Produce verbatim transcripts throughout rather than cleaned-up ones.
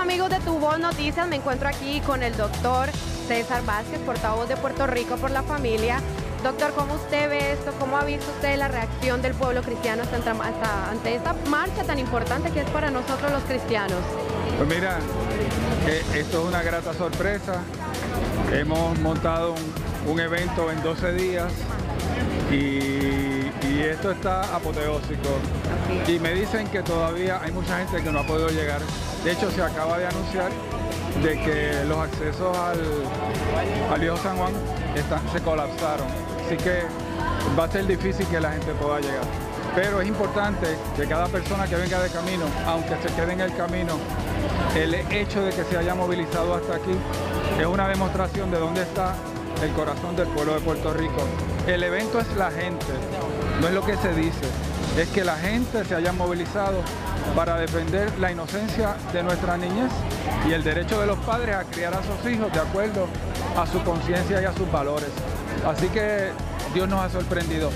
amigos de Tu Voz Noticias, me encuentro aquí con el doctor César Vázquez, portavoz de Puerto Rico por la Familia. Doctor, ¿cómo usted ve esto? ¿Cómo ha visto usted la reacción del pueblo cristiano hasta, hasta, ante esta marcha tan importante que es para nosotros los cristianos? Pues mira, eh, esto es una grata sorpresa. Hemos montado un, un evento en doce días y, y esto está apoteósico. Y me dicen que todavía hay mucha gente que no ha podido llegar. De hecho, se acaba de anunciar de que los accesos al, al Viejo San Juan están, se colapsaron. Así que va a ser difícil que la gente pueda llegar. Pero es importante que cada persona que venga de camino, aunque se quede en el camino, el hecho de que se haya movilizado hasta aquí es una demostración de dónde está el corazón del pueblo de Puerto Rico. El evento es la gente, no es lo que se dice, es que la gente se haya movilizado para defender la inocencia de nuestra niñez y el derecho de los padres a criar a sus hijos de acuerdo a su conciencia y a sus valores. Así que Dios nos ha sorprendido.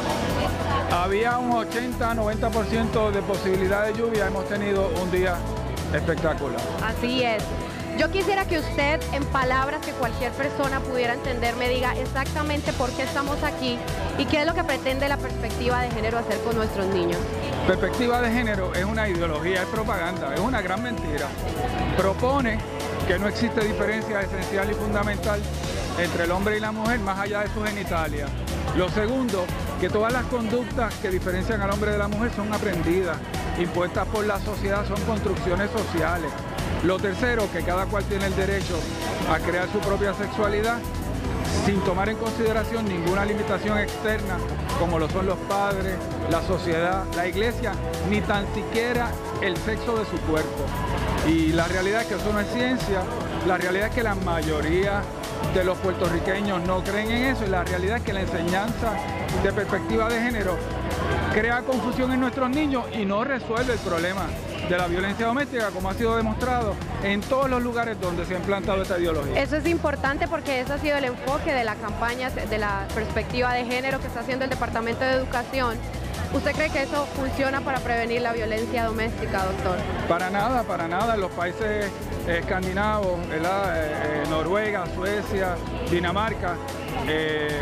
Había un ochenta a noventa por ciento de posibilidad de lluvia, hemos tenido un día espectacular. Así es. Yo quisiera que usted, en palabras que cualquier persona pudiera entender, me diga exactamente por qué estamos aquí y qué es lo que pretende la perspectiva de género hacer con nuestros niños. Perspectiva de género es una ideología, es propaganda, es una gran mentira. Propone que no existe diferencia esencial y fundamental entre el hombre y la mujer más allá de su genitalia. Lo segundo, que todas las conductas que diferencian al hombre de la mujer son aprendidas, impuestas por la sociedad, son construcciones sociales. Lo tercero, que cada cual tiene el derecho a crear su propia sexualidad sin tomar en consideración ninguna limitación externa, como lo son los padres, la sociedad, la iglesia, ni tan siquiera el sexo de su cuerpo. Y la realidad es que eso no es ciencia, la realidad es que la mayoría de los puertorriqueños no creen en eso y la realidad es que la enseñanza de perspectiva de género crea confusión en nuestros niños y no resuelve el problema de la violencia doméstica, como ha sido demostrado en todos los lugares donde se ha implantado esta ideología. Eso es importante porque ese ha sido el enfoque de la campaña de la perspectiva de género que está haciendo el Departamento de Educación. ¿Usted cree que eso funciona para prevenir la violencia doméstica, doctor? Para nada, para nada. En los países eh, escandinavos, ¿verdad? Eh, eh, Noruega, Suecia, Dinamarca, eh,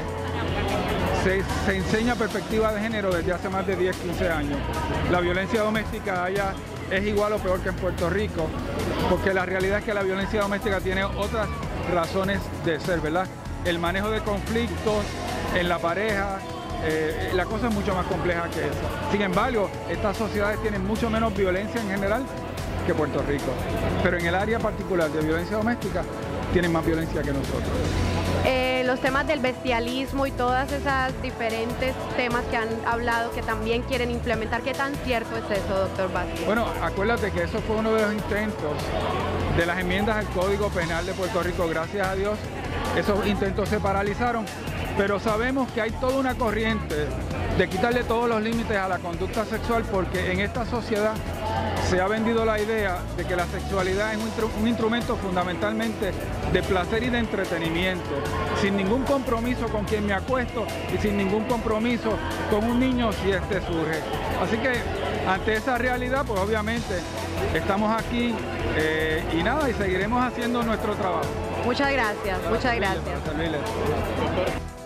se, se enseña perspectiva de género desde hace más de diez, quince años. La violencia doméstica allá es igual o peor que en Puerto Rico, porque la realidad es que la violencia doméstica tiene otras razones de ser, ¿verdad? El manejo de conflictos en la pareja, eh, la cosa es mucho más compleja que eso. Sin embargo, estas sociedades tienen mucho menos violencia en general que Puerto Rico, pero en el área particular de violencia doméstica tienen más violencia que nosotros. Eh, los temas del bestialismo y todas esas diferentes temas que han hablado que también quieren implementar, ¿qué tan cierto es eso, doctor Vázquez? Bueno, acuérdate que eso fue uno de los intentos de las enmiendas al Código Penal de Puerto Rico. Gracias a Dios, esos intentos se paralizaron, pero sabemos que hay toda una corriente de quitarle todos los límites a la conducta sexual porque en esta sociedad se ha vendido la idea de que la sexualidad es un, un instrumento fundamentalmente de placer y de entretenimiento, sin ningún compromiso con quien me acuesto y sin ningún compromiso con un niño si este surge. Así que ante esa realidad, pues obviamente estamos aquí eh, y nada, y seguiremos haciendo nuestro trabajo. Muchas gracias, muchas gracias.